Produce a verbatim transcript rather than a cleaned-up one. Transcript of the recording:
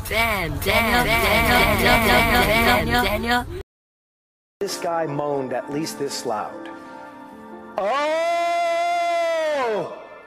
Damn, Daniel, Daniel, Daniel, Daniel, Daniel. This guy moaned at least this loud. Oh!